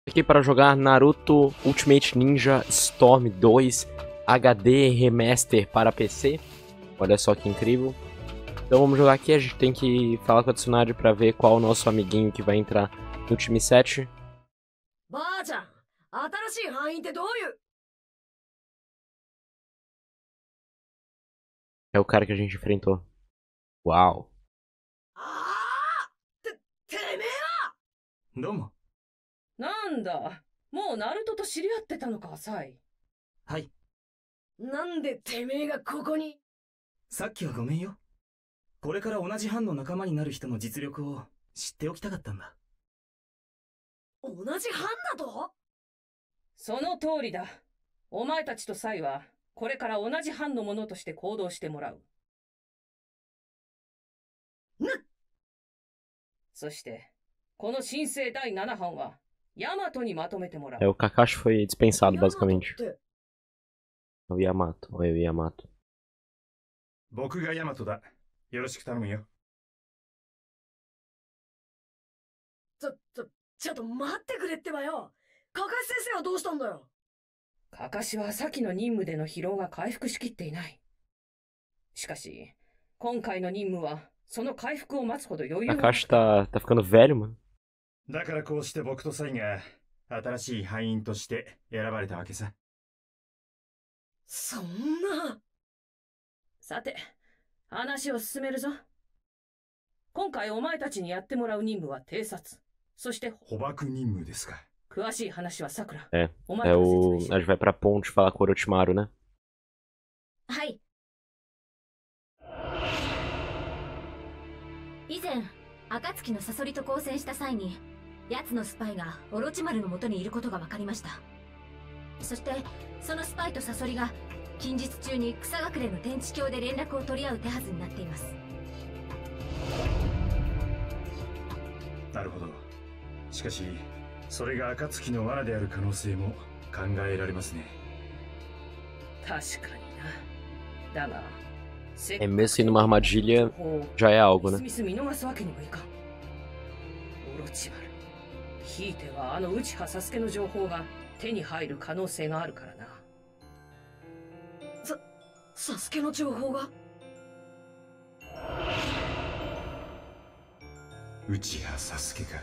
Aqui para jogar Naruto Ultimate Ninja Storm 2 HD Remaster para PC. Olha só que incrível. Então vamos jogar aqui, a gente tem que falar com a Tsunade para ver qual o nosso amiguinho que vai entrar no time 7. É o cara que a gente enfrentou. Uau. どうも。 なんだ、もうナルトと知り合ってたのか、サイ。 はい。 なんでてめえがここに。 さっきはごめんよ。これから同じ班の仲間になる人の実力を知っておきたかったんだ。 同じ班だと？その通りだ。お前たちとサイはこれから同じ班の者として行動してもらう。そしてこの新生第7班はヤマトにまとめてもらう。 O Kakashi foi dispensado basicamente. O Yamato, oi o Yamato. 僕がヤマトだ。よろしく頼むよ。 ちょっと待ってくれってばよ。カカシ先生はどうしたんだよ。カカシは先の任務での疲労が回復しきっていない。しかし、今回の任務はその回復を待つほど余裕が。 Kakashi tá ficando velho, mano. だからこうして僕とサイが新しい班員として選ばれたわけさ。 そんな。さて、話を進めるぞ。今回お前たちにやってもらう任務は偵察。そして捕獲任務ですか。 詳しい話はさくら。 A gente vai pra ponte falar com o Orochimaru, né? はい。以前、暁のサソリと交戦した際に、奴のスパイがオロチマルの元にいることが分かりました。そして、そのスパイとサソリが近日中に草隠れの天地峡で連絡を取り合う手はずになっています。 なるほど。しかし、それが暁の罠である可能性も考えられますね。 確かにな。だが、 É mesmo sendo uma armadilha, já é algo, né? オロチマル。ひいてはあの内葉サスケの情報が手に入る可能性があるからな。サスケの情報が？ 内葉サスケか。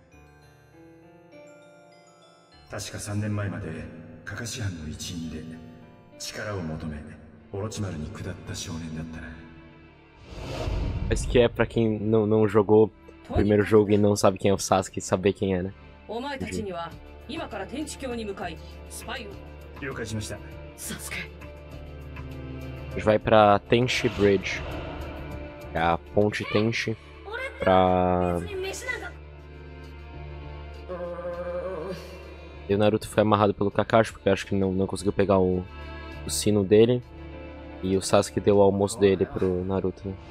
確か3年前までカカシ班の一員で力を求めオロチマルに下った少年だったな。 Esse que é pra quem não jogou o primeiro jogo e não sabe quem é o Sasuke, saber quem é, né? お前たちには今から天地峡に向かいスパイを。 了解しました。 サスケ。 A gente vai pra Tenchi Bridge. É a ponte Tenchi pra... E o Naruto foi amarrado pelo Kakashi porque eu acho que não conseguiu pegar o sino dele. E o Sasuke deu o almoço dele pro Naruto, né?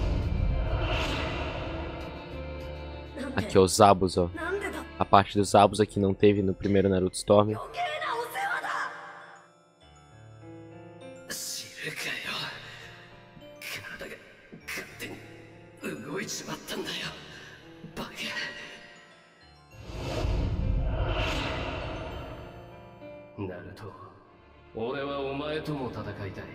Aqui ó, os Zabus, ó. A parte dos Zabus aqui não teve no primeiro Naruto Storm. Naruto, 俺はお前とも戦いたい。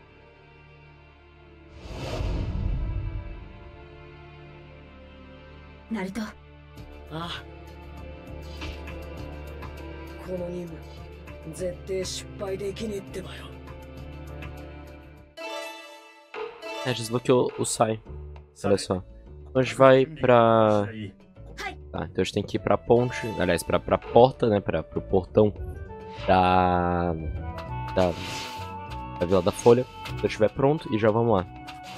ナルト。 ああ。この任務絶対失敗できねえってばよ。 É, desbloqueou o Sai. Olha só. Então a gente vai pra... Tá, então a gente tem que ir pra ponte. Aliás, pra porta, né? Pro portão da Vila da Folha. Quando eu estiver pronto e já vamos lá.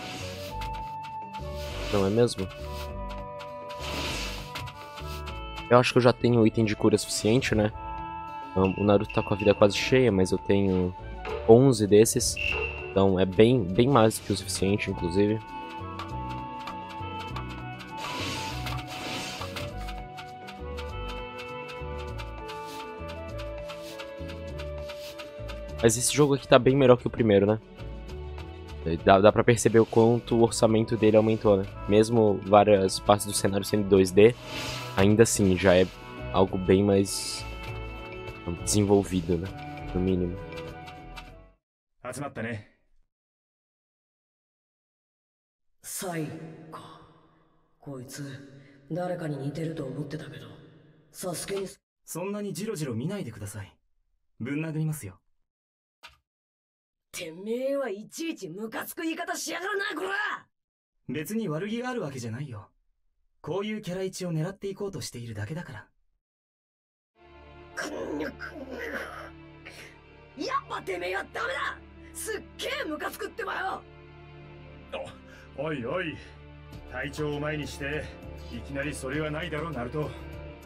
Não é mesmo? Eu acho que eu já tenho item de cura suficiente, né? O Naruto tá com a vida quase cheia, mas eu tenho 11 desses. Então é bem mais do que o suficiente, inclusive. Mas esse jogo aqui tá bem melhor que o primeiro, né? Dá pra perceber o quanto o orçamento dele aumentou, né? Mesmo várias partes do cenário sendo 2D, ainda assim já é algo bem mais desenvolvido, né? No mínimo. 集まったね。 サイか。こいつ、誰かに似てると思ってたけど、サスケに。 そんなにジロジロ見ないでください。ぶん殴りますよ。 てめえはいちいちムカつく言い方しやがるな、こら！ 別に悪気があるわけじゃないよ。こういうキャラ位置を狙っていこうとしているだけだから。 やっぱてめえはダメだ！すっげえムカつくってばよ！ おいおい、隊長を前にしていきなりそれはないだろ、ナルト。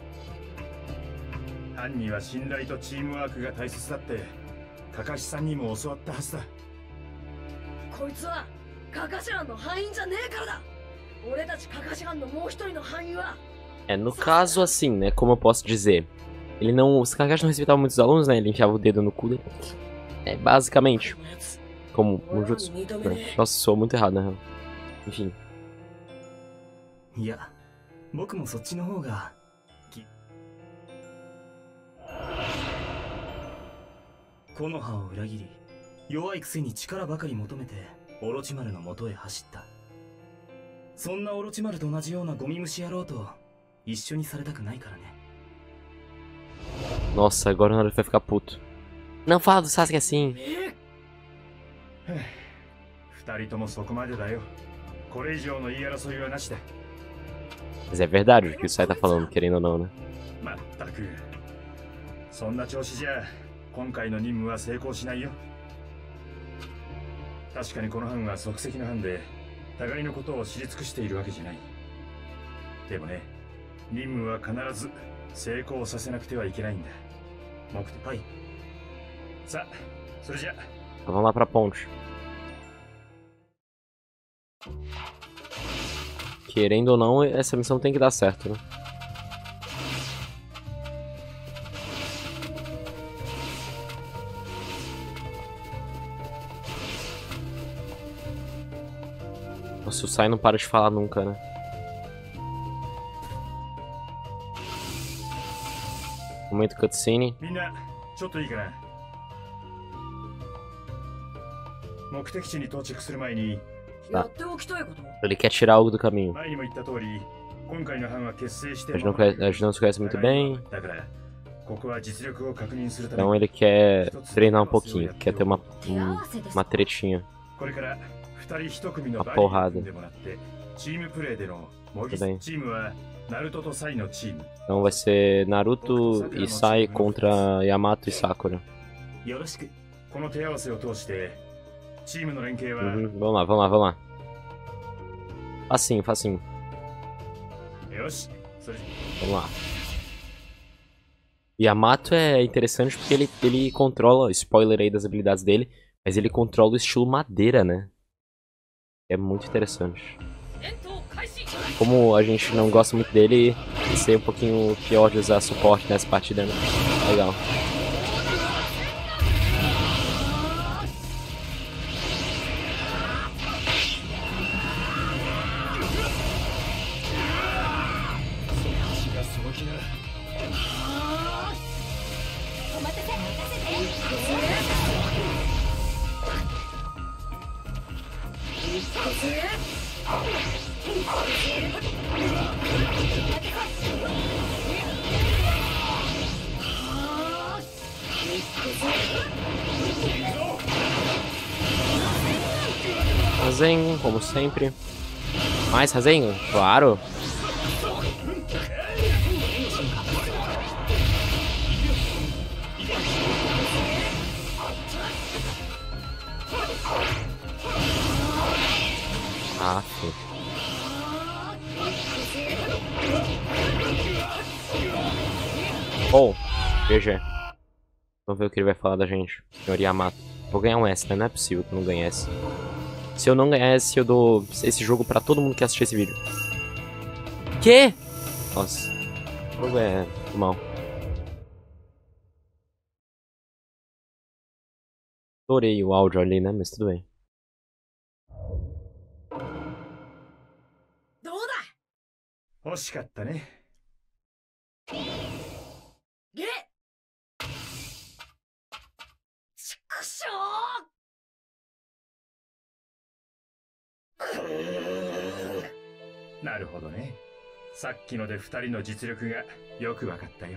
犯には信頼とチームワークが大切だってカカシさんにも教わったはずだ。 こいつはカカシ班の班員じゃねえからだ。俺たちカカシ班のもう一人の班員は。 No caso, assim, né? Como eu posso dizer? Ele não. Os Kakashi não respeitavam muitos alunos, né? Ele enfiava o dedo no cu dele. É, basicamente. Como no Jutsu. Nossa, soa muito errado, né? Enfim. いや、僕もそっちの方が。木の葉を裏切り、弱いくせに力ばかり求めてオロチマルの元へ走った。そんなオロチマルと同じようなゴミ虫野郎と一緒にされたくないからね。 Nossa, agora o Naruto vai ficar puto. Não fala do Sasuke assim. 二人ともそこまでだよ。これ以上の言い争いはなしだ。 Mas é verdade o que o Sai tá falando, querendo ou não, né? まったく。そんな調子じゃ今回の任務は成功しないよ。確かにこの班は即席の班で互いのことを知り尽くしているわけじゃない。でもね、任務は必ず成功させなくてはいけないんだ。目的。はい。さあ、それじゃ。 Vamos lá pra ponte. Querendo ou não, essa missão tem que dar certo, né? Nossa, o Sai não para de falar nunca, né? Momento cutscene. みんな、ちょっといいかな。目的地に到着する前に、 やっておきたいこと。 Ele quer tirar algo do caminho. 前にも言った通り、今回の班は結成して A gente não se conhece muito bem. だから、ここは実力を確認するため Então ele quer treinar um pouquinho. Quer ter uma tretinha. これから2人1組の Uma porrada. 組んでもらってチームプレーでの模擬チームはナルトとサイのチーム。 Então vai ser Naruto e Sai contra Yamato e Sakura. よろしく。 この手合わせを通してチームの連携は Vamos lá, vamos lá, vamos lá. Facinho, facinho. よし、それ Vamos lá. Yamato é interessante porque ele controla, spoiler aí das habilidades dele, mas ele controla o estilo madeira, né? É muito interessante. Como a gente não gosta muito dele, ser um pouquinho pior de usar suporte nessa partida, né? Legal. Rasengan, como sempre. Mais Rasengan? Claro! Aff. Oh, GG. Vamos ver o que ele vai falar da gente. Senhor Yamato. Vou ganhar um S, né? Não é possível que eu não ganhe S. Se eu não ganhar S, eu dou esse jogo pra todo mundo que assistir esse vídeo. Que? Nossa. O jogo é muito mal. Adorei o áudio ali, né? Mas tudo bem. 惜しかったね。 しょなるほどね。さっきので二人の実力がよくわかったよ。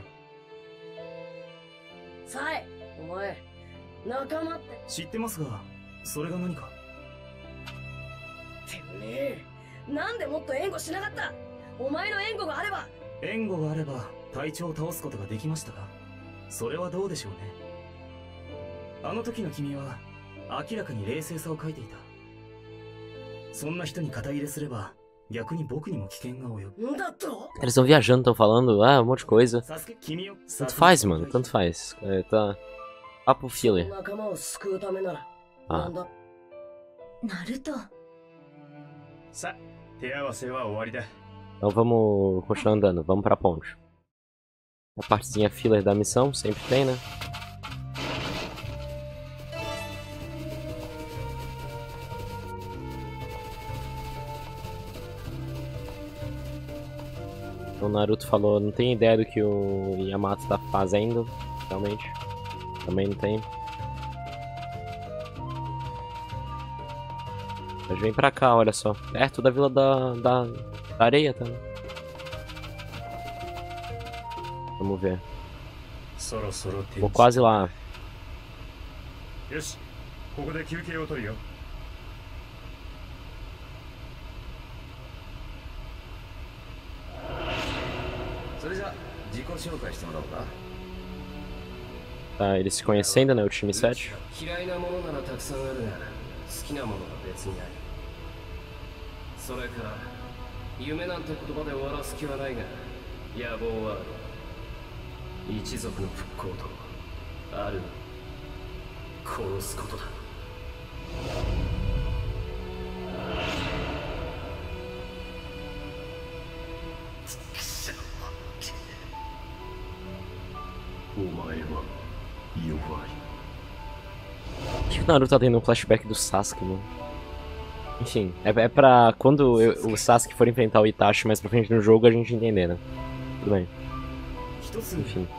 サイ、お前、仲間って。 知ってますが、それが何か。 てめえ、なんでもっと援護しなかった。お前の援護があれば。 援護があれば隊長を倒すことができましたが、それはどうでしょうね。あの時の君は明らかに冷静さを欠いていた。そんな人に肩入れすれば逆に僕にも危険が及ぶ。 Eles estão viajando, estão falando, um monte de coisa. Tanto faz, mano, tanto faz. É, tá. Papo filler. Ah. ナルト。 さあ、手合わせは終わりだ。 Então vamos continuar andando, vamos pra ponte. A partezinha filler da missão, sempre tem, né? O Naruto falou, não tem ideia do que o Yamato tá fazendo, realmente. Também não tem. Mas vem pra cá, olha só. Perto da vila da areia, tá? Vamos ver. Vou quase lá. Tá, eles se conhecendo, né? O time 7. それから夢なんて言葉で終わらす気はないが、野望はある。一族の復興とある殺すことだ。お前は弱い。 Acho que o Naruto tá tendo um flashback do Sasuke, mano. Enfim, é pra quando o Sasuke for enfrentar o Itachi mais pra frente no jogo a gente entender, né? Tudo bem. Enfim.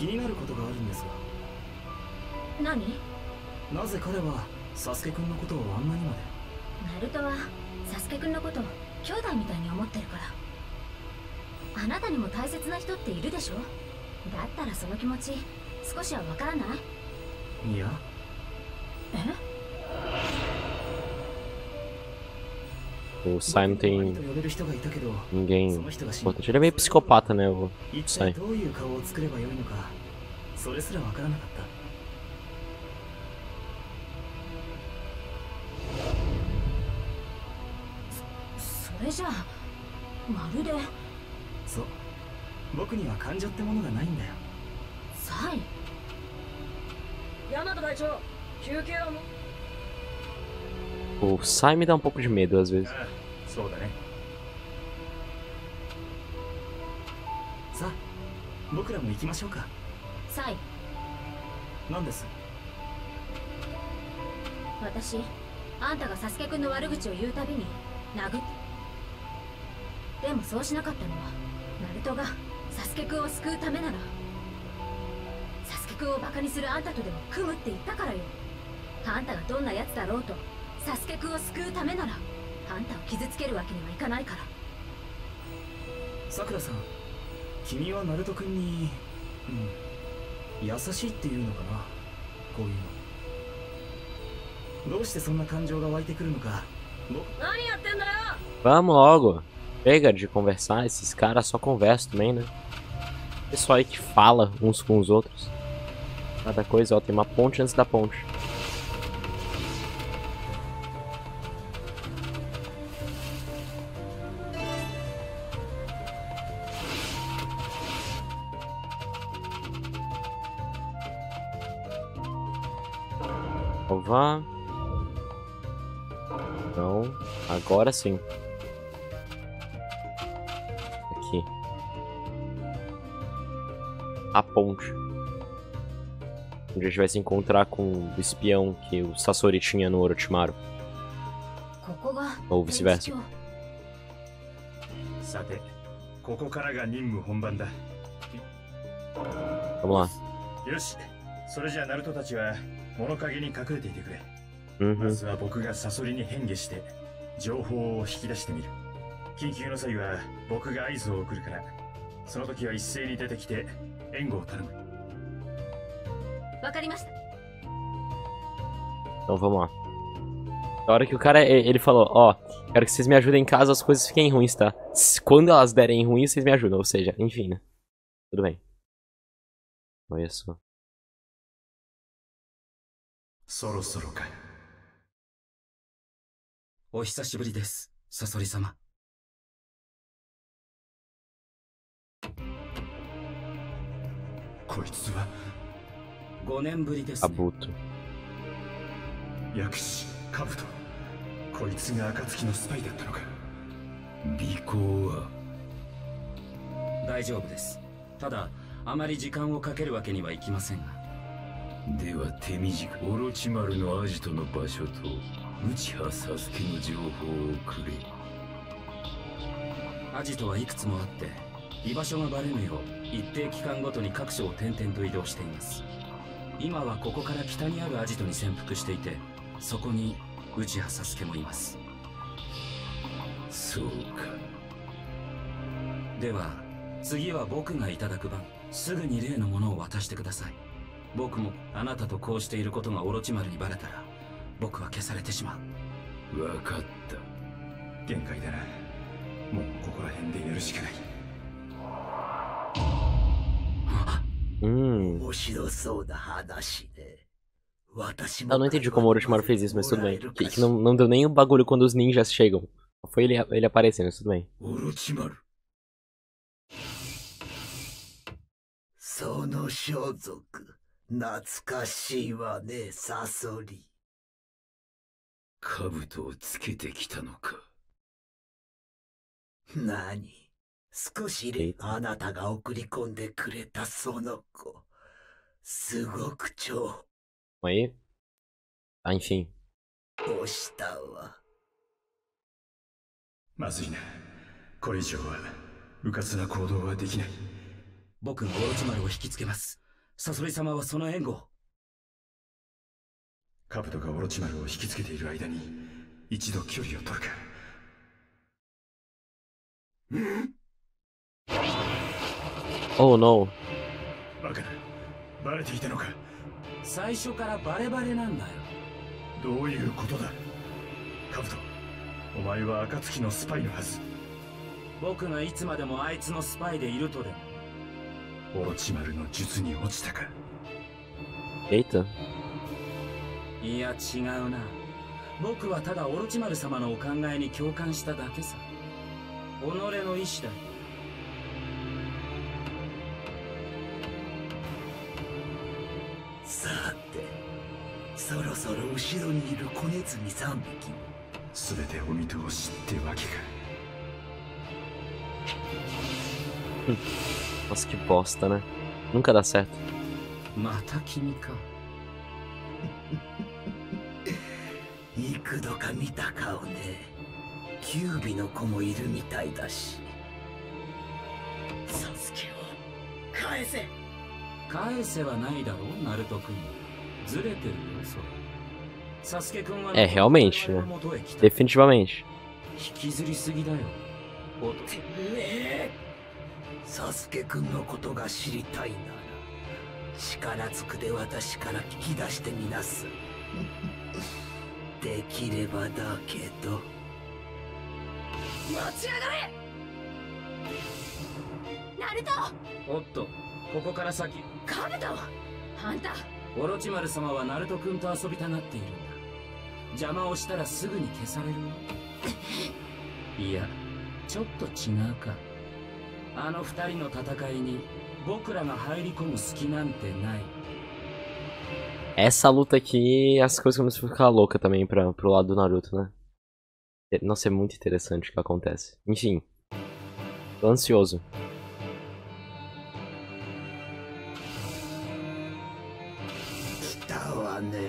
何？ なぜ彼はサスケくんのことをあんなにまで。 ナルトはサスケくんのことを兄弟みたいに思ってるから。あなたにも大切な人っているでしょ？だったらその気持ち少しはわからない？ いや。 え？ O Sai não tem ninguém importante. Ele é meio psicopata, né? O Sai. それじゃあまるで。 そう、僕には感情ってものがないんだよ。 サイ。 ヤマト隊長、休憩はも。 O Sai me dá um pouco de medo às vezes. そうだね。 さあ、僕らも行きましょうか。 サイ。 何です？ 私、あんたがサスケくんの悪口を言うたびに殴って。でもそうしなかったのはナルトがサスケくんを救うためなら。サスケくんをバカにするあんたとでも組むって言ったからよ。あんたがどんなやつだろうとサスケくんを救うためならあんたを傷つけるわけにはいかないから。 さくらさん、君はナルト君に、優しいっていうのかな、こういうの。どうしてそんな感情が湧いてくるのか。 何やってんだよ。 Vamos logo. Chega de conversar, esses caras só conversam também, né? Pessoal aí que fala uns com os outros. Cada coisa, ó, tem uma ponte antes da ponte. Salvar. Não, agora sim. Aqui. A ponte. Onde a gente vai se encontrar com o espião que o Sasori tinha no Orochimaru. Ou vice-versa. Vamos lá. よし、それじゃあナルトたちは物陰に隠れていてくれ。まずは僕がサソリに変化して情報を引き出してみる。緊急の際は僕が合図を送るから、その時は一斉に出てきて援護を頼む。 わかりました。 Então vamos lá. Na hora que o cara, ele falou, ó, quero que vocês me ajudem caso as coisas fiquem ruins, tá? Quando elas derem ruins, vocês me ajudam, ou seja, enfim, né? Tudo bem. Olha só. そろそろか。 お久しぶりです、サソリ様。 こいつは 5年ぶりですね。 Abuto. 薬師カブト。こいつが暁のスパイだったのか。 尾行は大丈夫です。ただあまり時間をかけるわけにはいきませんが。 では手短オロチマルのアジトの場所と内葉サスケの情報をくれ。 アジトはいくつもあって居場所がバレぬよう一定期間ごとに各所を転々と移動しています。今はここから北にあるアジトに潜伏していて、そこに内葉サスケもいます。 そうか。 では次は僕がいただく番。すぐに例のものを渡してください。僕もあなたとこうしていることがオロチマルにバレたら僕は消されてしまう。 わかった。 限界だな。もうここら辺でやるしかない。 面白そうな話ね。 Eu não entendi como o Orochimaru fez isso, mas tudo bem. Que não deu nem o bagulho quando os ninjas chegam. Foi ele aparecendo, mas tudo bem. Orochimaru. その装束、懐かしいわね、サソリ。兜をつけてきたのか。何？少しであなたが送り込んでくれたその子。すごく超。 Aí. Ah, enfim. 押したわ。 まずいな。これ以上は迂闊な行動はできない。 僕がオロチマルを引きつけます。サソリ様はその援護を。 カブトがオロチマルを引きつけている間に一度距離を取るか。 Oh no. バカな。バレていたのか。 最初からバレバレなんだよ。 どういうことだ。カブト、お前は暁のスパイのはず。 僕がいつまでもあいつのスパイでいるとでも。 オロチマルの術に落ちたか。 Eita. いや違うな。僕はただオロチマル様のお考えに共感しただけさ。己の意志だ。 さて、そろそろ後ろにいる子ネズミ3匹。 すべてお見通しってわけか。 Nossa, que bosta, né? Nunca dá certo. また君か。 幾度か見た顔ね。キュービの子もいるみたいだし。サスケを返せ。 返せはないだろう、ナルト君。ずれてるよ、それ。サスケ君は realmente, né? Definitivamente. 引きずりすぎだよ。おとてめえ。サスケ君のことが知りたいなら、力ずくで私から聞き出してみなす。できればだけど。 待ちやがれ。 ナルト。 おっと、ここから先。 カブト。あんた。 オロチマル様はナルト君と遊びたがっているんだ。邪魔をしたらすぐに消されるよ。いや、ちょっと違うか。あの二人の戦いに僕らが入り込む隙なんてない。 Essa luta aqui, as coisas começam a ficar louca também pro lado do Naruto, né? Nossa, é muito interessante o que acontece. Enfim, tô ansioso. 来たわね。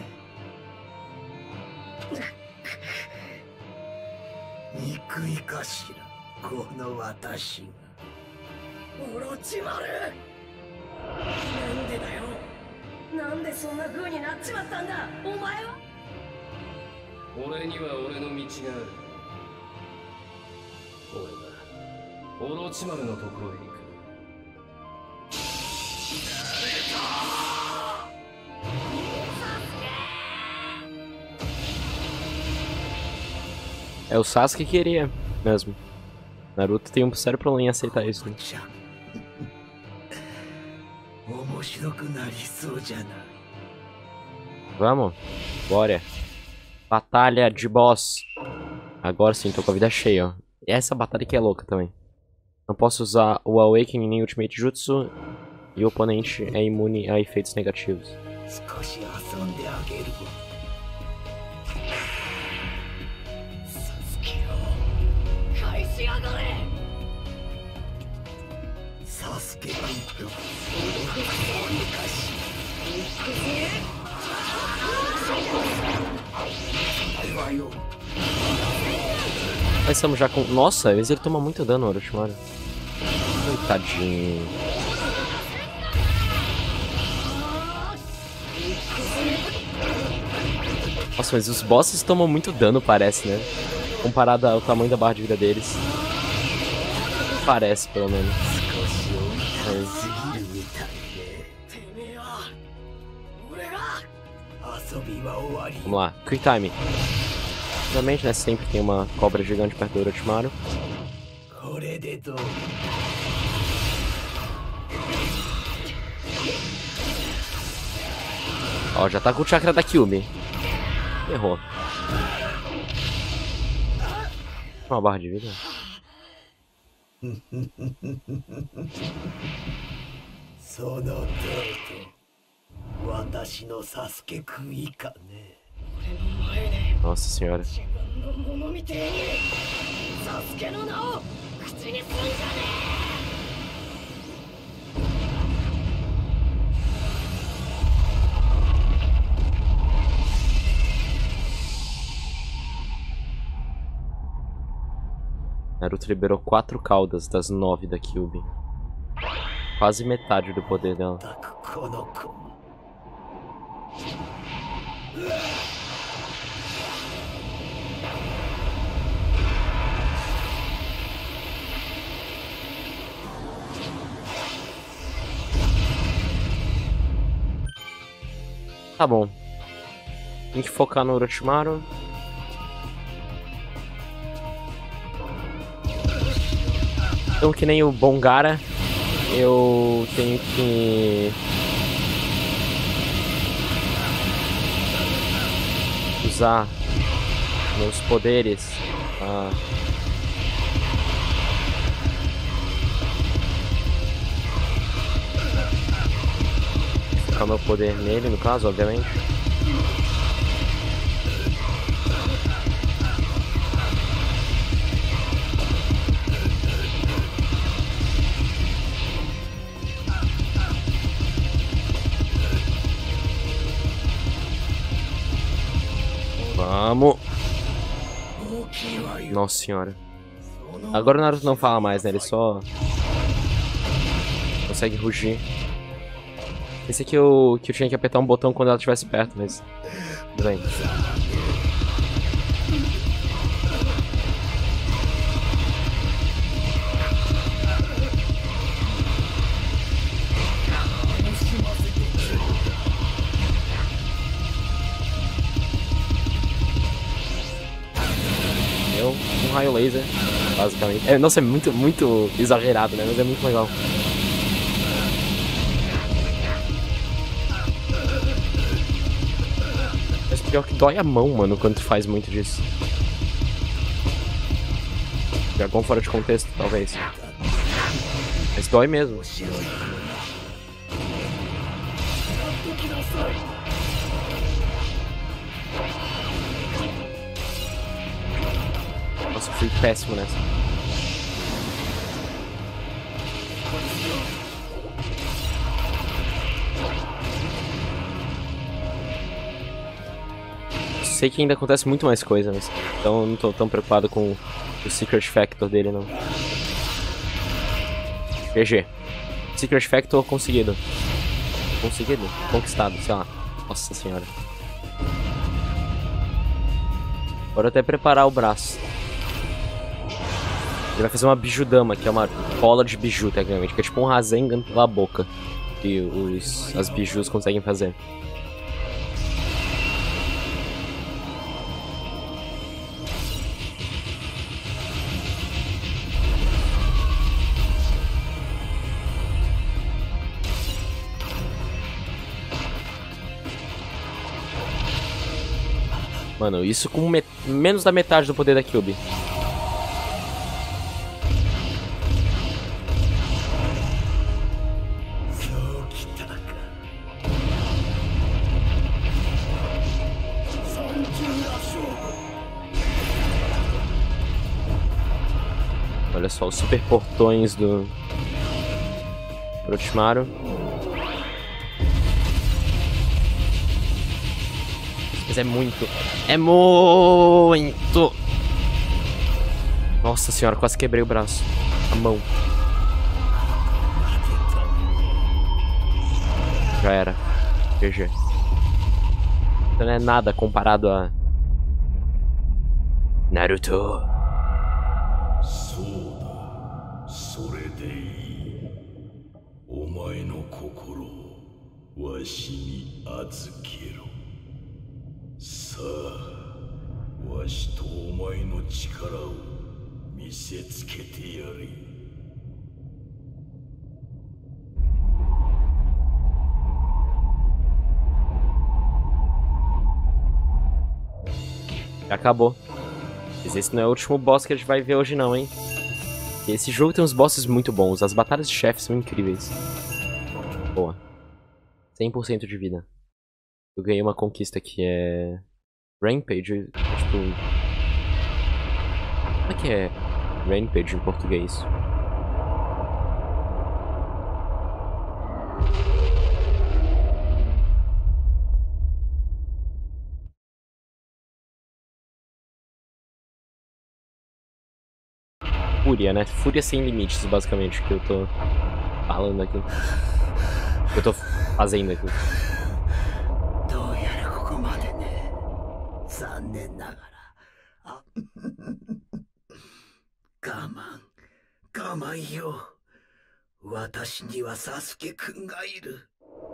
憎いかしら、この私が。 オロチマル。なんでだよ。なんでそんな風になっちまったんだお前は。 俺には俺の道がある。俺はオロチマルのところへ行く。 É o Sasuke que queria mesmo. Naruto tem um sério problema em aceitar isso, né? Vamos, bora. Batalha de boss. Agora sim, tô com a vida cheia, ó. E essa batalha aqui é louca também. Não posso usar o Awakening nem Ultimate Jutsu. E o oponente é imune a efeitos negativos. Nós estamos já com... Nossa, às vezes ele toma muito dano, Orochimaru. Coitadinho. Nossa, mas os bosses tomam muito dano, parece, né? Comparado ao tamanho da barra de vida deles. Parece, pelo menos. Vamos lá, Quick Time. Obviamente, né, sempre tem uma cobra gigante perto do Orochimaru. Ó, já tá com o chakra da Kyuubi. Errou. Uma barra de vida. Nossa senhora. Naruto liberou 4 caudas das 9 da Kyuubi. Quase metade do poder dela. Tá bom. Tem que focar no Orochimaru. Então, que nem o Bongara, eu tenho que usar meus poderes pra focar meu poder nele, no caso, obviamente. Vamos. Nossa senhora. Agora o Naruto não fala mais, né? Ele só consegue rugir. Esse aqui eu tinha que apertar um botão quando ela estivesse perto, mas tudo bem. Um raio laser, basicamente. Nossa, é muito exagerado, né? Mas é muito legal. Mas pior que dói a mão, mano, quando tu faz muito disso. Dragão fora de contexto, talvez. Mas dói mesmo. Nossa, fui péssimo nessa. Sei que ainda acontece muito mais coisa, mas então eu não tô tão preocupado com o Secret Factor dele, não. GG. Secret Factor conseguido. Conseguido? Conquistado, sei lá. Nossa senhora. Bora até preparar o braço. Ele vai fazer uma bijudama, que é uma bola de biju, tecnicamente. Que é tipo um Rasengan pela boca. Que as bijus conseguem fazer. Mano, isso com menos da metade do poder da Kyuubi. Olha só os super portões do Orochimaru. Mas é muito. É muito! Nossa senhora, quase quebrei o braço. A mão. Já era. GG. Então não é nada comparado a Naruto. そうだ、それでいい。お前の心をわしに預けろ。さあ、わしとお前の力を見せつけてやれ。 Já acabou. Mas esse não é o último boss que a gente vai ver hoje não, hein? Esse jogo tem uns bosses muito bons. As batalhas de chefes são incríveis. Boa. 100% de vida. Eu ganhei uma conquista que é... Rampage. Tipo... Como é que é Rampage em português? Fúria, né? Fúria sem limites, basicamente, que eu tô falando aqui. Que eu tô fazendo aqui. どうやらここまでね。残念ながら。あ我慢よ。私にはサスケくんがいる。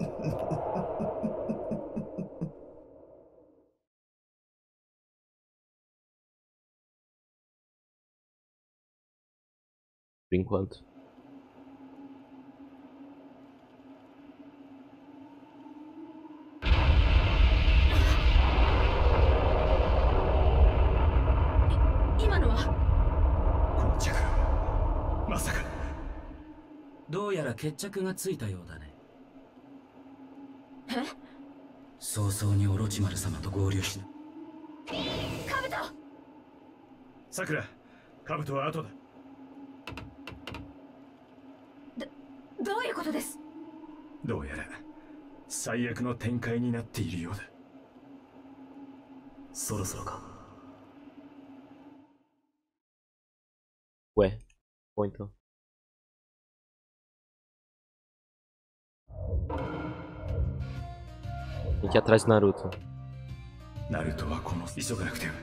Por enquanto. Chakra. Masaka. どうやら決着がついたようだね。 え？ 早々にオロチマル様と合流しな。 カブト！ さくら、カブトは後だ。 どういうことです？ どうやら最悪の展開になっているようだ。 そろそろか。 Ué, bom então. Tem que ir atrás do Naruto. Naruto はこの急がなくては。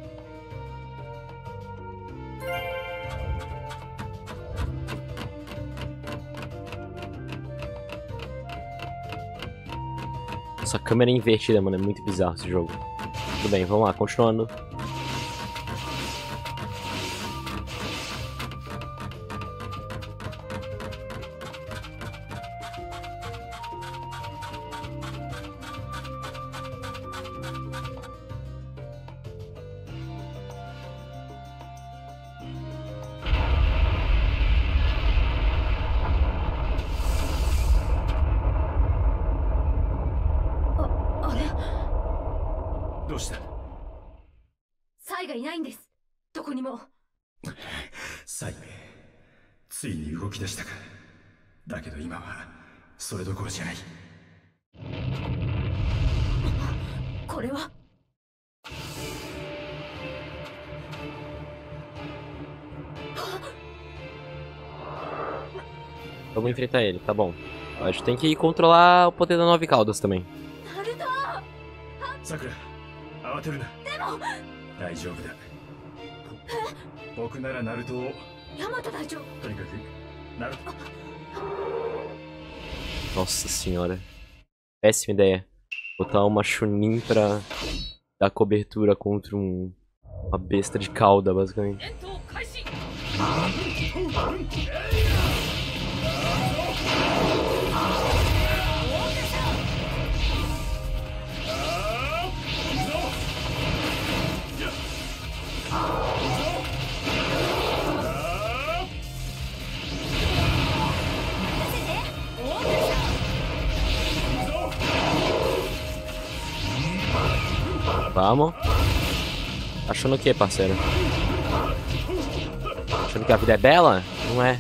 Essa câmera é invertida, mano. É muito bizarro esse jogo. Tudo bem, vamos lá, continuando. サイ、ついに動き出したか。だけど今はそれどころじゃない。 これは Vamos enfrentar ele, tá bom. A gente tem que controlar o poder da Nove Caudas também. Naruto! さくら、慌てるな。 でも大丈夫だ。僕ならナルトを。 ヤマト隊長。 とにかくナルト。 Nossa senhora. Péssima ideia. Botar uma Chunin pra dar cobertura contra uma besta de cauda, basicamente. Vamos. Achando o que, parceiro? Achando que a vida é bela? Não é.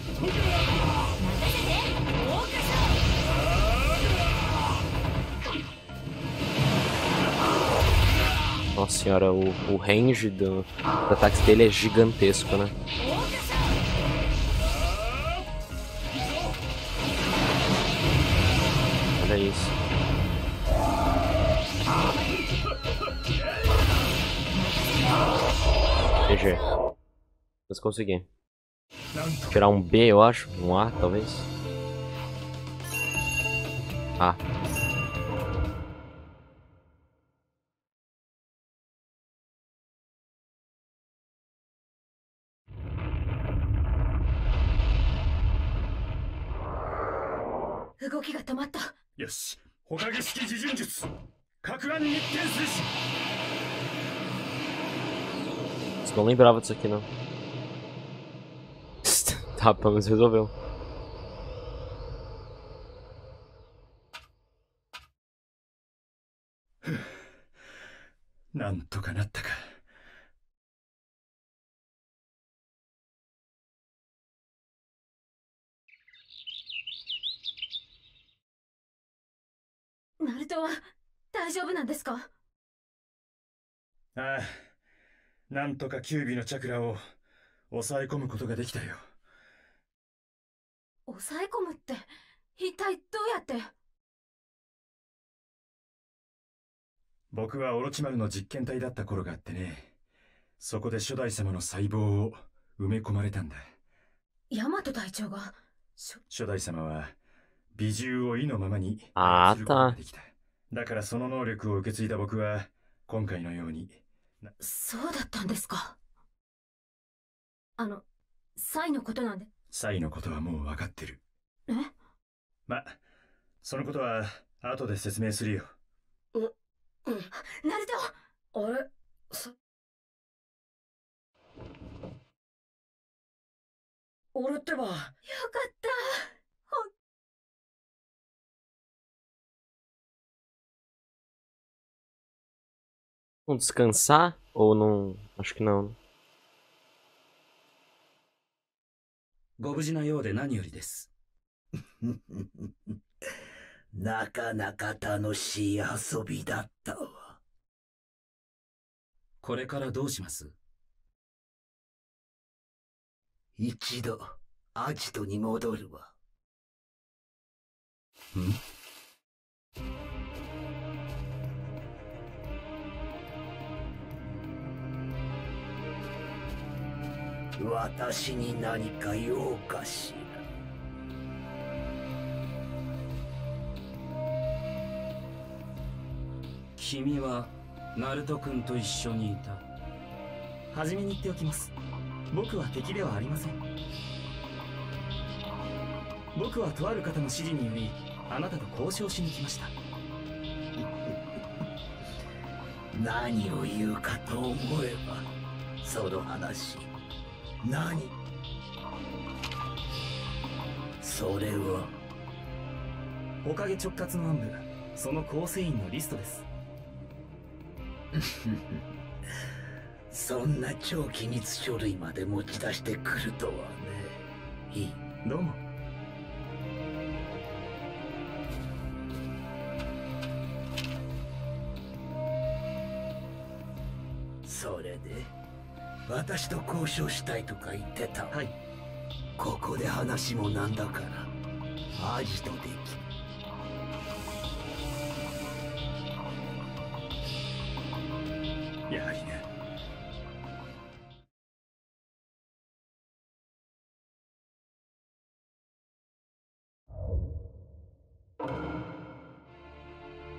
Nossa senhora, o range dos ataques dele é gigantesco, né? Olha isso. GG. Mas consegui. Tirar um B, eu acho. Um A, talvez. A. Yoshi, Hokage式自陣術。各案に転するし。 Não lembrava disso aqui, não. Tá, pelo menos resolveu. Nantoka natta ka. Naruto は大丈夫なんですか？ ああ。 なんとかキュービのチャクラを抑え込むことができたよ。 抑え込むって一体どうやって？ 僕はオロチマルの実験体だった頃があってね。そこで初代様の細胞を埋め込まれたんだ。 ヤマト隊長が初代様は美獣を意のままに操ることができた。だからその能力を受け継いだ僕は今回のように。 そうだったんですか。サイのことなんで。 サイのことはもう分かってる。 え？ ま、そのことは後で説明するよ。 ナルト！あれ？俺ってば。よかった。 Vamos descansar? Ou não? Acho que não. ご無事なようで何よりです。 なかなか楽しい遊びだったわ。 これからどうします？ 一度アジトに戻るわ。私に何か用かしら。 君はナルト君と一緒にいた。初めに言っておきます。僕は敵ではありません。僕はとある方の指示によりあなたと交渉しに来ました。 何を言うかと思えばその話。 何？それはおかげ直轄の暗部、その構成員のリストです。 そんな超機密書類まで持ち出してくるとはね。いい。 どうも。 それで私と交渉したいとか言ってた。 はい。 ここで話もなんだからアジトで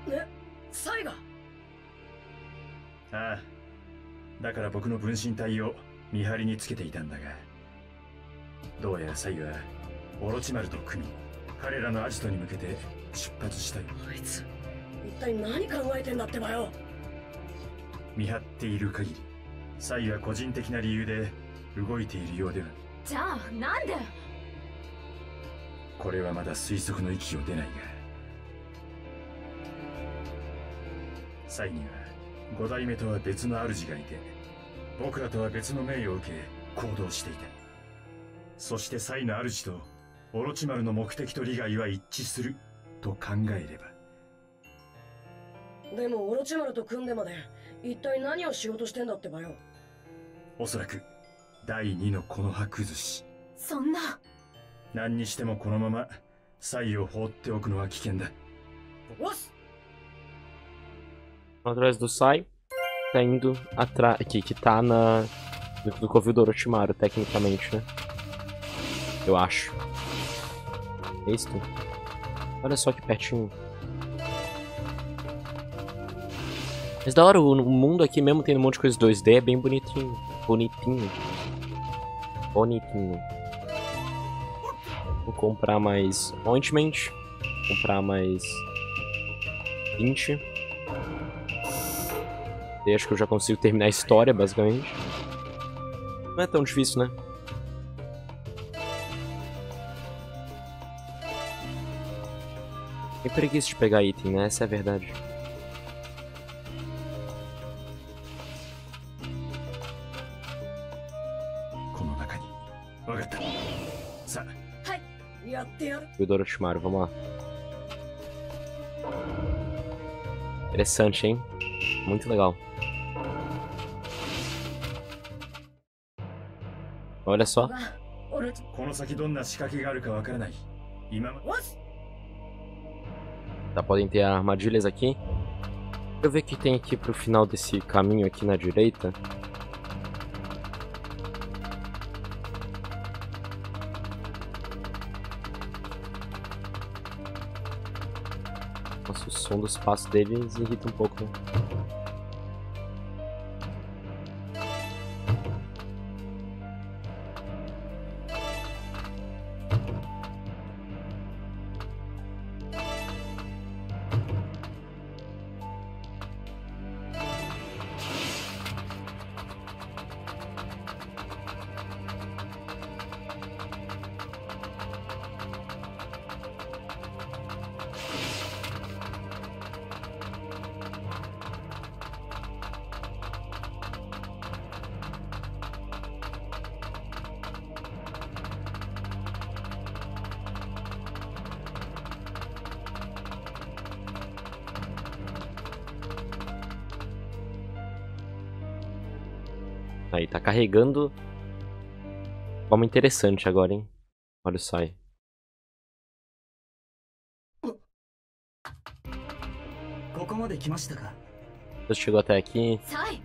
サイが。 ああ、だから僕の分身体を見張りにつけていたんだが、どうやらサイはオロチマルと組み、彼らのアジトに向けて出発したよ。 あいつ一体何考えてんだってばよ。 見張っている限り、サイは個人的な理由で動いているようでは。 じゃあなんで？ これはまだ推測の域を出ないが、サイには5代目とは別の主がいて、僕らとは別の命を受け行動していた。そしてサイの主とオロチマルの目的と利害は一致すると考えれば。 でもオロチマルと組んでまで一体何をしようとしてんだってばよ。 おそらく第2の木の葉崩し。 そんな。 何にしてもこのままサイを放っておくのは危険だ。 おっす。 Atrás do Sai, tá indo atrás. Que tá no covil do Orochimaru, tecnicamente, né? Eu acho. É isso? Olha só que pertinho. Mas da hora, o mundo aqui mesmo tem um monte de coisa 2D, é bem bonitinho. Bonitinho. Vou comprar mais ointment. Comprar mais 20. E acho que eu já consigo terminar a história, basicamente. Não é tão difícil, né? Tem preguiça de pegar item, né? Essa é a verdade. O Orochimaru, vamos lá. Interessante, hein? Muito legal. Olha só. Tá, podem ter armadilhas aqui. Deixa eu ver o que tem aqui pro final desse caminho aqui na direita. Nossa, o som dos passos deles irrita um pouco, né? Aí, tá carregando. Forma interessante agora, hein? Olha o Sai. Você chegou até aqui. Sai!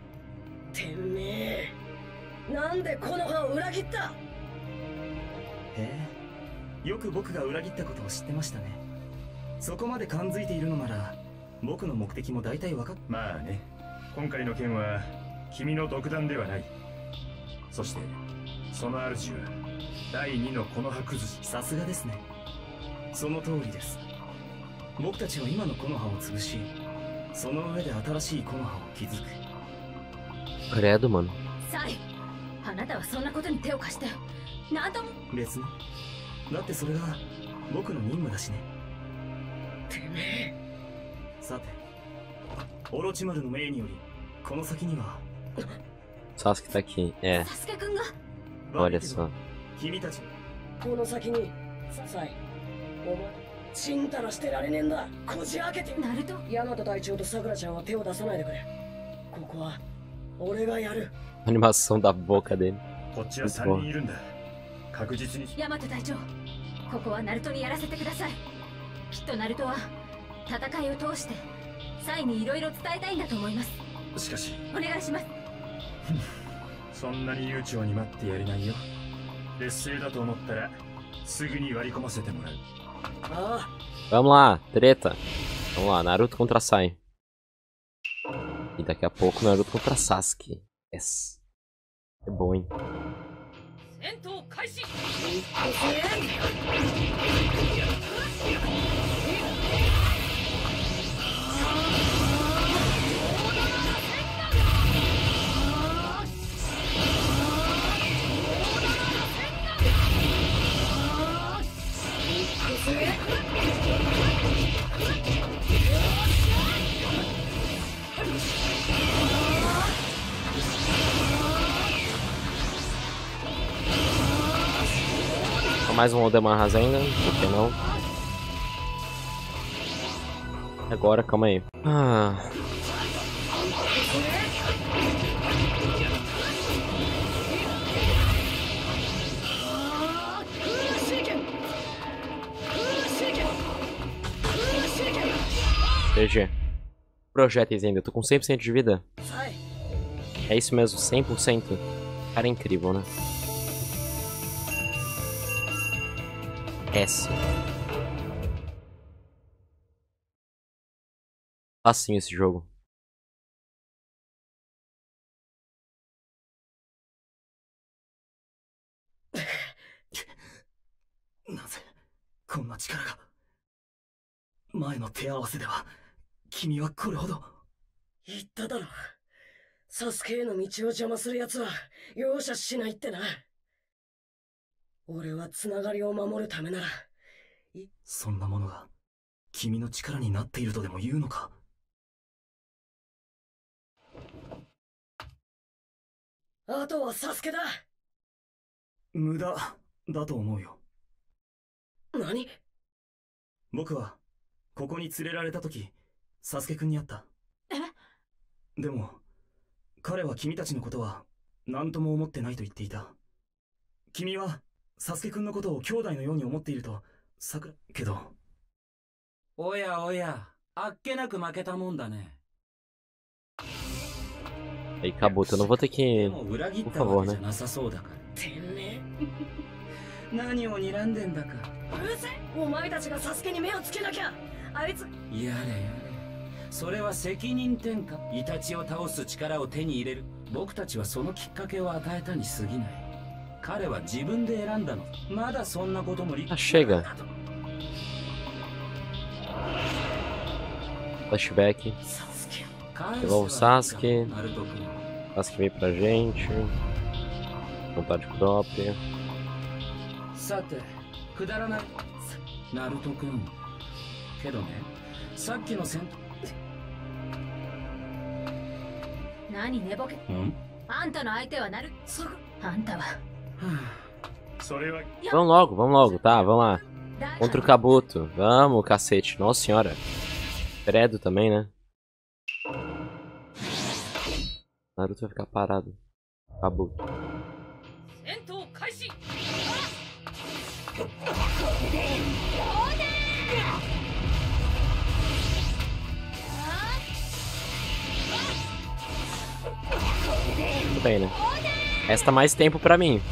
É. 君の独断ではない。そしてその主は第2の木の葉崩し。 さすがですね。その通りです。僕たちは今の木の葉を潰し、その上で新しい木の葉を築く。 Credo, mano. サイ、あなたはそんなことに手を貸して何とも。 別に。だってそれが僕の任務だしね。 てめえ。 さて、オロチマルの命によりこの先には。 Sasuke tá aqui, é. Olha só. A animação da boca dele. Muito bom. ヤマト隊長、ここはナルトにやらせてください。きっとナルトは戦いを通してサイにいろいろ伝えたいんだと思います。 しかし、 お願いします。 そんなに悠長に待ってやれないよ。劣勢だと思ったらすぐに割り込ませてもらう。 Vamos lá, treta. Vamos lá, Naruto contra Sai. E daqui a pouco Naruto contra Sasuke. Yes. É bom, hein? Mais um Odeman Rasengan, por que não? Agora, calma aí. GG. Projéteis ainda, eu tô com 100% de vida. É isso mesmo, 100%. Cara, é incrível, né? S. Facinho esse jogo. 言っただろ。サスケへの道を邪魔する奴は容赦しないってな。俺はつながりを守るためなら。 そんなものが君の力になっているとでも言うのか？ あとはサスケだ。 無駄だと思うよ。 何？ 僕はここに連れられた時、サスケくんに会った。でも彼は君たちのことは何とも思ってないと言っていた。君はサスケくんのことを兄弟のように思っているとけど。 おやおや、あっけなく負けたもんだね。 Aí, Kabuto, eu não vou ter que... Por favor, né? 何を睨んでんだか。 うるせえ、お前たちがサスケに目をつけなきゃ。あいつ。 やれやれ。それは責任転嫁。イタチを倒す力を手に入れる。僕たちはそのきっかけを与えたに過ぎない。彼は自分で選んだの。まだそんなことも理解。 Chega. Flashback. Levou o Sasuke. Sasuke veio pra gente. Vontade própria. さて、くだらない。ナルト君。けどね、さっきの戦。 何寝ぼけ。あんたの相手はナルト。あんたは。 Vamos logo, tá? Vamos lá. Contra o Kabuto. Vamos, cacete. Nossa senhora. Credo também, né? Naruto vai ficar parado. Kabuto. Tudo bem, né? Resta mais tempo pra mim.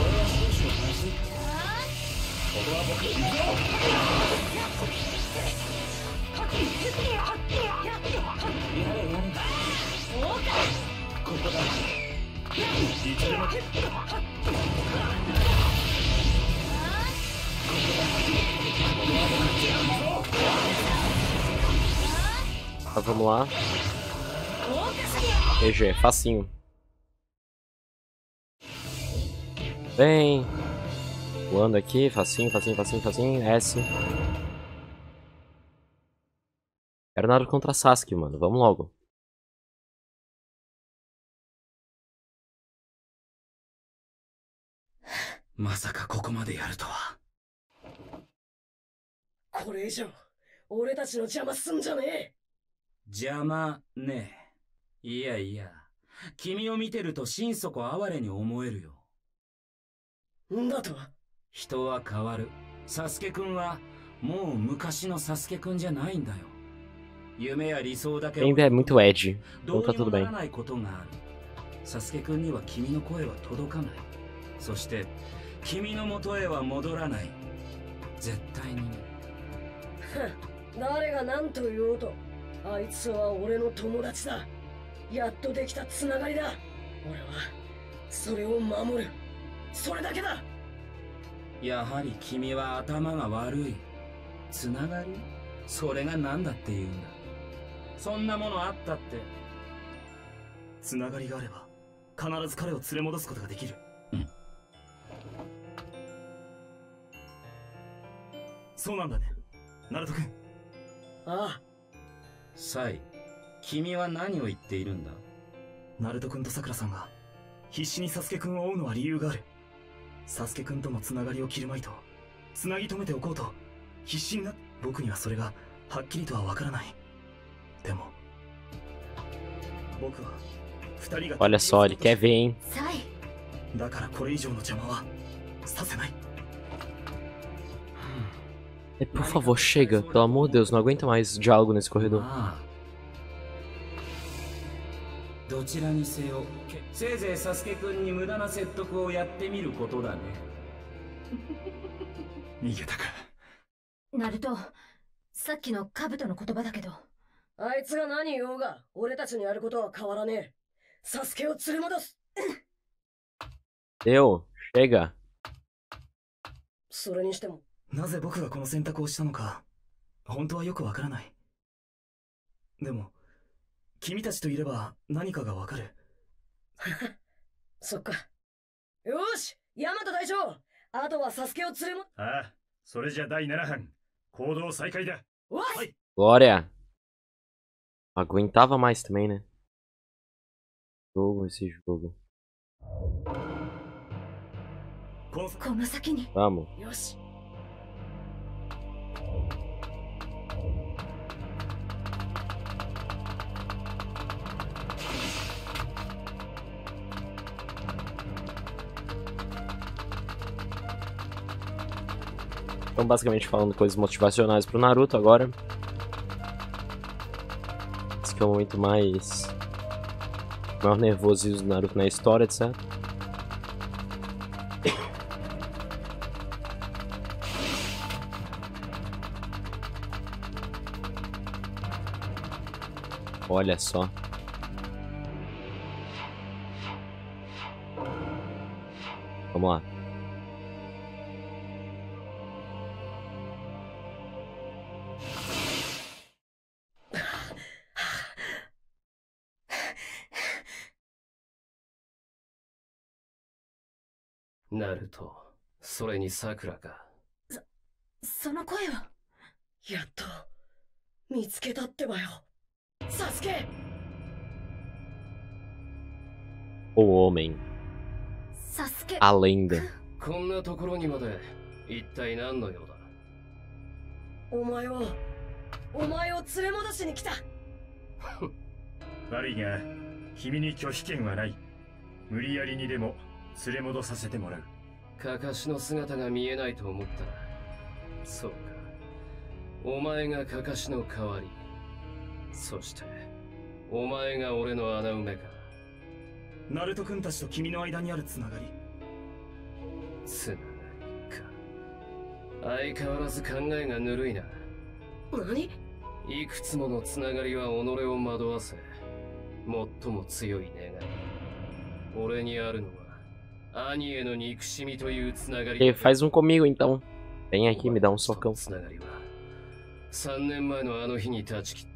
Tá, vamos lá. GG, facinho. Bem. Voando aqui, facinho. S. Quero Naruto contra Sasuke, mano. Vamos logo. Masaka ここまでやるとは。 これ以上俺たちの邪魔すんじゃねえ。 邪魔ねえ。いやいや、君を見てると心底哀れに思えるよ。 んだと？ 人は変わる。サスケくんはもう昔のサスケくんじゃないんだよ。夢や理想だけ Ainda é muito Ed. ど Então う tá にも tudo な bem. らないことがある。サスケくんには君の声は届かない。そして君の元へは戻らない。絶対にね。 誰が何と言おうと、あいつは俺の友達だ。やっとできたつながりだ。俺はそれを守る。それだけだ。 やはり君は頭が悪い。つながり？それが何だって言うんだ。そんなものあったって。 つながりがあれば必ず彼を連れ戻すことができる。そうなんだね、ナルト君。 ああ。 サイ、君は何を言っているんだ？ ナルト君とさくらさんが必死にサスケ君を追うのは理由がある。サスケ君とのつながりを切るまいとつなぎ止めておこうと必死にな。僕にはそれがはっきりとはわからない。でも僕は二人が Olha só, ele quer ver, hein? だからこれ以上の邪魔はさせない。 Por favor, chega. Pelo amor de Deus, não aguento mais diálogo nesse corredor. どちらにせよ、せいぜいサスケ君に無駄な説得をやってみることだね。 逃げたか。 ナルト、さっきの兜の言葉だけど。 あいつが何言おうが、俺たちにやることは変わらねえ。サスケを連れ戻す。 Deu, chega. それにしても、 なぜ僕がこの選択をしたのか、本当はよくわからない。でも、君たちといれば何かがわかる。 そっか。よし、ヤマト隊長、あとはサスケを連れも。 ああ、それじゃ第7班、行動再開だ。 はい。 Glória. Aguentava mais também, né? Esse jogo. この先に。 Vamos. よし。 Estão basicamente falando coisas motivacionais pro Naruto agora. Esse que é o momento mais... maior nervosismo do Naruto na história, etc. Olha só. Vamos lá. Naruto、それに桜か。 その声は。 やっと見つけたってばよ。サスケ。 O homem. サスケ。 A lenda. こんなところにまで一体何の用だ。 お前を連れ戻しに来た。 悪いが、君に拒否権はない。無理やりにでも連れ戻させてもらう。 カカシの姿が見えないと思ったら、そうか。お前がカカシの代わり。そして、お前が俺の穴埋めか。 ナルト君たちと君の間にあるつながり。 つながりか。相変わらず考えがぬるいな。 何？ いくつものつながりは己を惑わせ、最も強い願い。俺にあるのは、兄への憎しみというつながり。 Faz um comigo então. Vem aqui, me dá um socão. つながりは、3年前のあの日に断ち切った。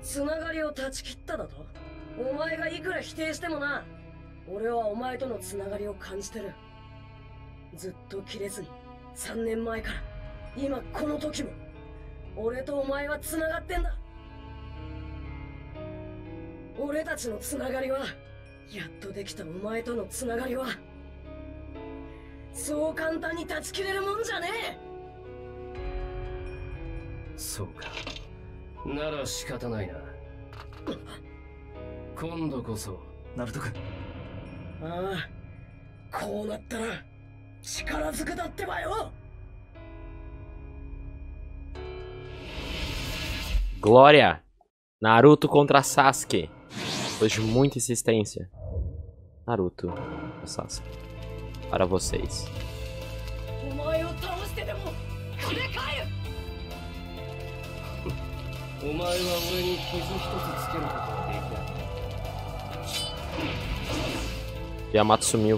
つながりを断ち切っただと？お前がいくら否定してもな、俺はお前とのつながりを感じてる。ずっと切れずに、3年前から今この時も俺とお前はつながってんだ。俺たちのつながりは、やっとできたお前とのつながりは、そう簡単に断ち切れるもんじゃねえ。 そうか。なら仕方ないな。今度こそ。 ナルト君。 ああ、こうなったら力ずくだってばよ。 Glória. Naruto contra Sasuke. Depois de muita insistência. Naruto contra Sasuke. Para vocês. お前を倒してでもお前は俺に傷一つつけることはできない。 Yamato sumiu.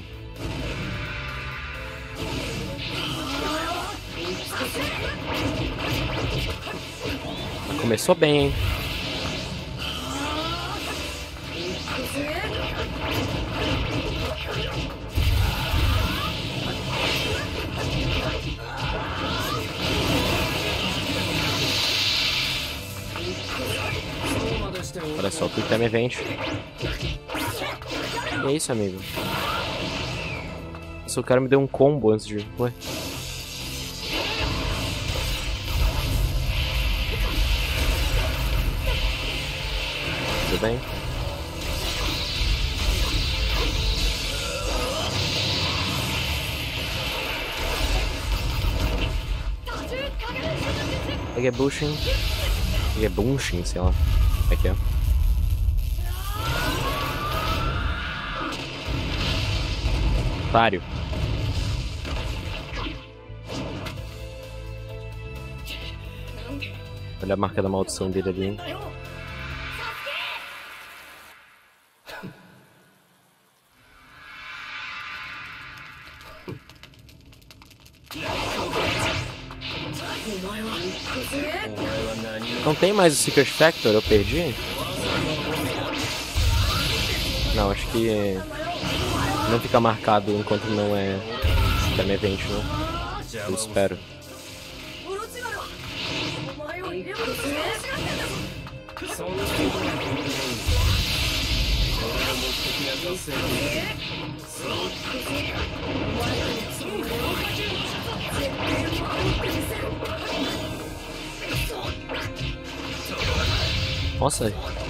Começou bem, hein? Olha só, o Quick Time Event. Que é isso, amigo? Nossa, o cara me deu um combo antes de... Ué? Tudo bem? Peguei Bushin. Peguei Bunshin, sei lá. Como é que é? Otário. Olha a marca da maldição dele ali, hein? Não tem mais o Secret Factor? Eu perdi? Não, acho que não fica marcado enquanto não é Time Event, não. Eu espero. Nossa.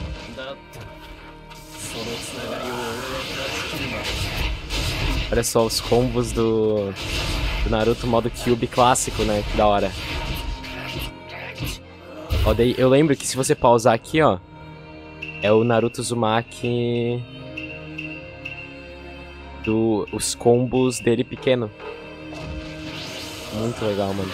Olha só os combos do Naruto modo Cube clássico, né? Que da hora. Ó, daí, eu lembro que se você pausar aqui, ó, é o Naruto Uzumaki os combos dele pequeno. Muito legal, mano.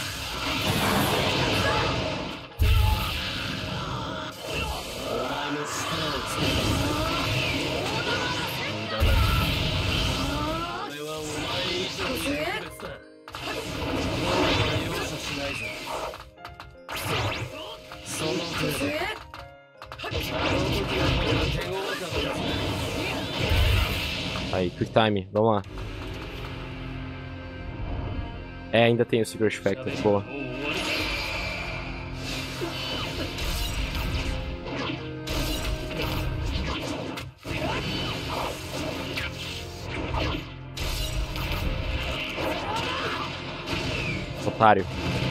Aí, Quick Time, vamos lá. É, ainda tem o Secret Factor, boa. Otário.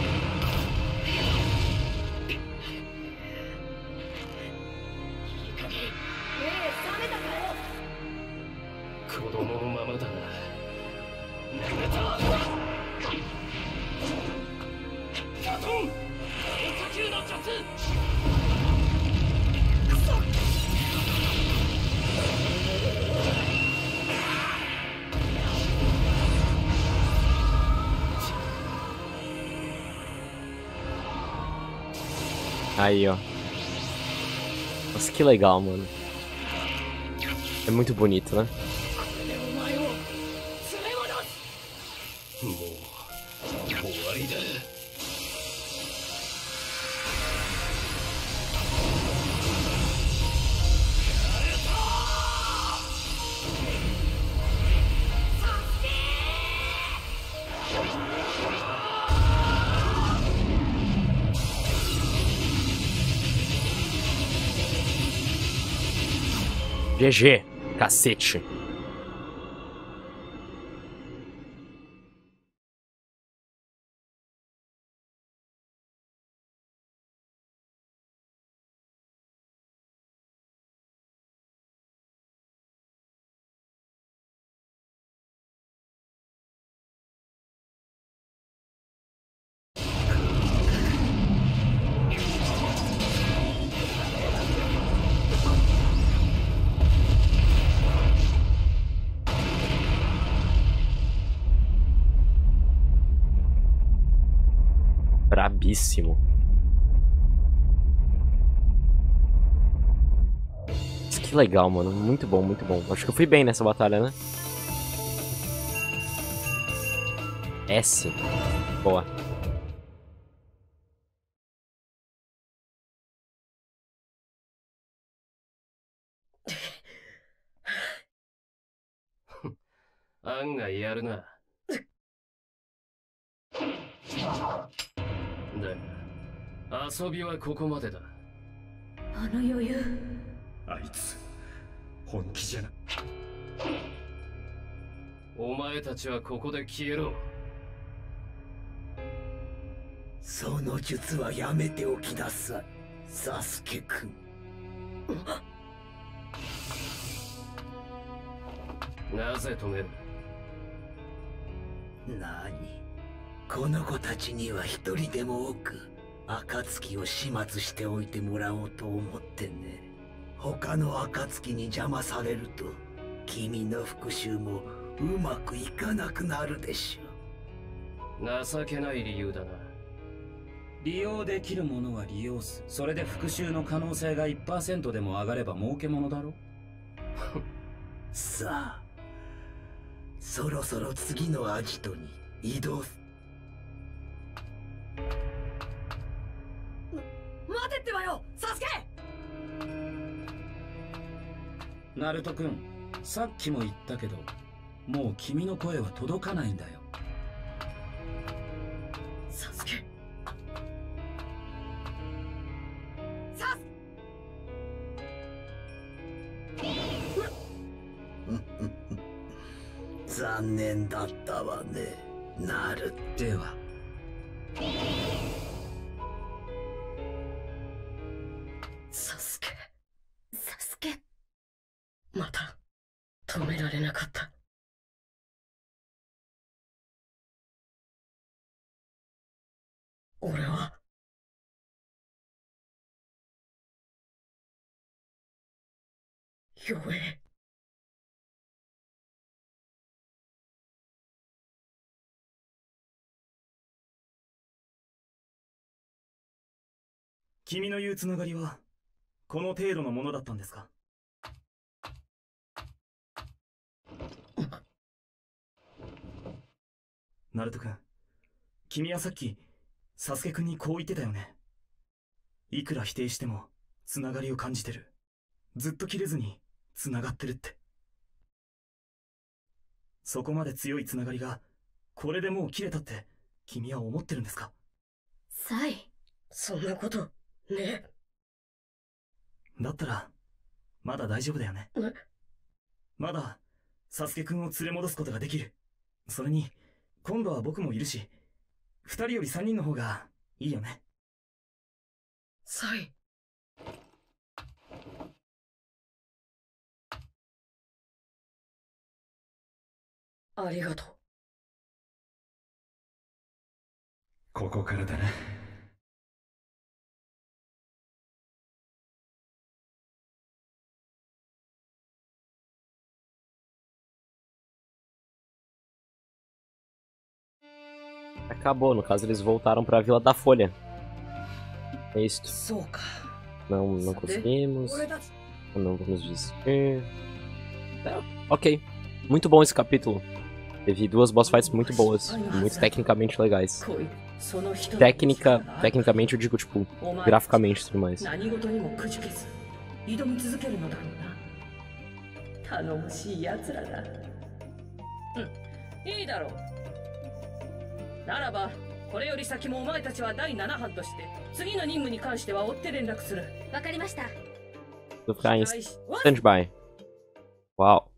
Aí, ó. Nossa, que legal, mano. É muito bonito, né? GG, cacete. Burríssimo. Isso que legal, mano. Muito bom, muito bom. Acho que eu fui bem nessa batalha, né? S. Boa. 案外やるな。だが、遊びはここまでだ。 あの余裕。 あいつ本気じゃな。 お前たちはここで消えろ。 その術はやめておきなさい、サスケ君。 なぜ止める？ 何？この子たちには一人でも多く暁を始末しておいてもらおうと思ってね。他の暁に邪魔されると君の復讐もうまくいかなくなるでしょ。 情けない理由だな。 利用できるものは利用す。それで復讐の可能性が 1% でも上がれば儲けものだろ。 さあ、そろそろ次のアジトに移動す。 待てってばよ、サスケ！ ナルト君、さっきも言ったけど、もう君の声は届かないんだよ。 サスケ。サス。 残念だったわね、ナルト。 では。 サスケ。サスケ。また止められなかった。俺は弱え。 君の言うつながりはこの程度のものだったんですか？ナルト君、君はさっきサスケ君にこう言ってたよね。いくら否定してもつながりを感じてる。ずっと切れずにつながってるって。そこまで強いつながりがこれでもう切れたって君は思ってるんですか？ サイ。 そんなことね。 だったらまだ大丈夫だよね。まだサスケ君を連れ戻すことができる。それに今度は僕もいるし、2人より3人の方がいいよね。 サイ。ありがとう。 ここからだな。 Acabou, no caso eles voltaram pra Vila da Folha. É isso. Não conseguimos. Não vamos desistir. Ok. Muito bom esse capítulo. Teve duas boss fights muito boas. Muito tecnicamente legais. Tecnicamente eu digo, tipo, graficamente e tudo mais. ならば、これより先もお前たちは第7班として、次の任務に関しては追って連絡する。 わかりました。 Vou ficar em stand-by. Uau.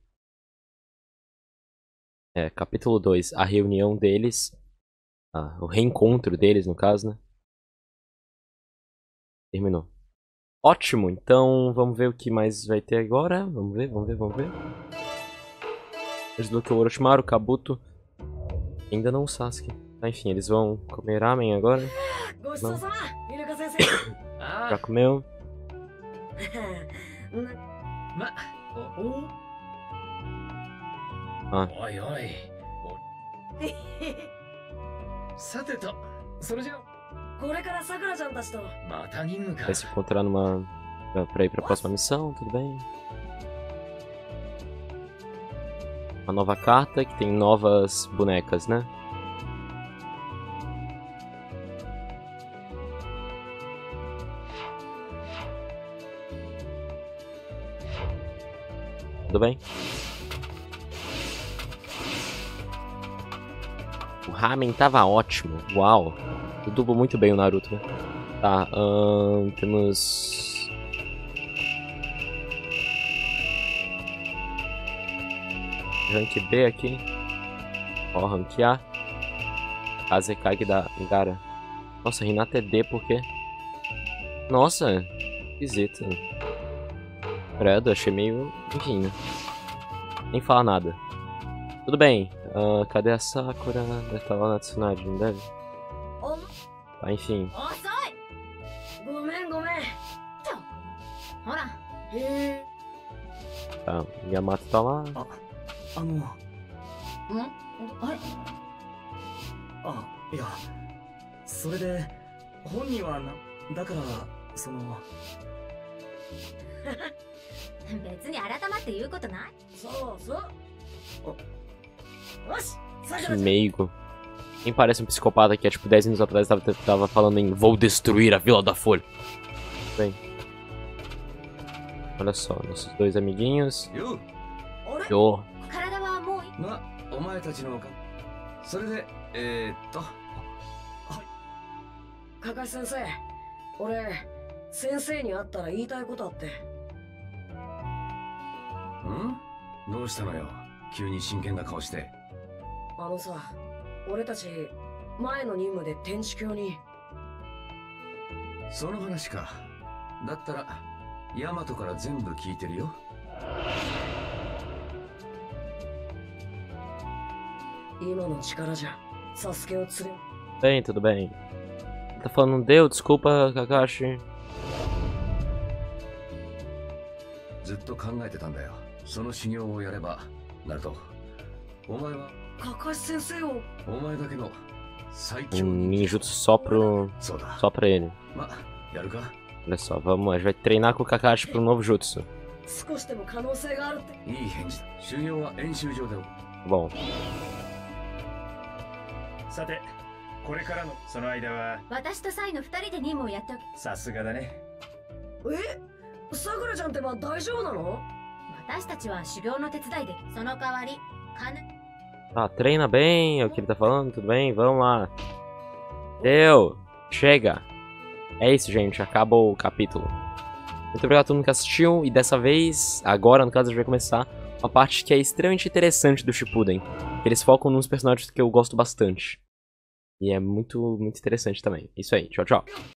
É, capítulo 2. A reunião deles. O reencontro deles, no caso, né? Terminou. Ótimo, então vamos ver o que mais vai ter agora. Vamos ver. Desbloqueou o Orochimaru, o Kabuto. Ainda não o Sasuke. Enfim, eles vão comer ramen agora. Não. Já comeu. Ah. さてと、それじゃ Vai se encontrar numa... pra ir pra próxima missão, tudo bem? Uma nova carta que tem novas bonecas, né? Tudo bem? O ramen tava ótimo. Uau. Eu dublo muito bem o Naruto, né? Tá, temos... Rank B aqui. Ó, rank A. Kazekage da Gara. Nossa, Hinata é D por quê? Nossa, esquisito. Credo, achei meio... Enfim, né? Nem fala nada. Tudo bem. Cadê a Sakura? Deve estar lá na Tsunade, não deve? Tá, enfim. Tá, Yamato tá lá. Que meigo. Quem parece um psicopata que é tipo 10 anos atrás tava falando em vou destruir a Vila da Folha. Bem. Olha só, nossos dois amiguinhos. Yo. Kakashi-sensei, 俺、先生に会ったら言いたいことあって。 ん？どうしたのよ？急に真剣な顔して。 さ、俺たち前の任務で天地教に。 その話か。だったらヤマトから全部聞いてるよ。 今の力じゃサスケを連れ。 Bem, tudo bem. Tá falando deu, desculpa, Kakashi. ずっと考えてたんだよ。その修行をやれば、ナルト。お前は。 Kakashi senseiを。 お前だけの最強。 Ninjutsu só pra ele. ま、やるか? Olha só, vamos, a gente vai treinar com o Kakashi pro novo jutsu. 少しでも可能性があるって。 いい返事だ。修行は演習場で。 Bom. さて、これからのその間は私とサイの2人で任務をやっておけ。 さすがだね。 さくらちゃんってば大丈夫なの？ 私たちは修行の手伝いで、その代わり、 Ah, treina bem, é o que ele tá falando, tudo bem, vamos lá. Deu, chega. É isso, gente, acabou o capítulo. Muito obrigado a todo mundo que assistiu, e dessa vez, agora no caso, a gente vai começar uma parte que é extremamente interessante do Shippuden. Eles focam nos personagens que eu gosto bastante. E é muito interessante também. Isso aí, tchau, tchau.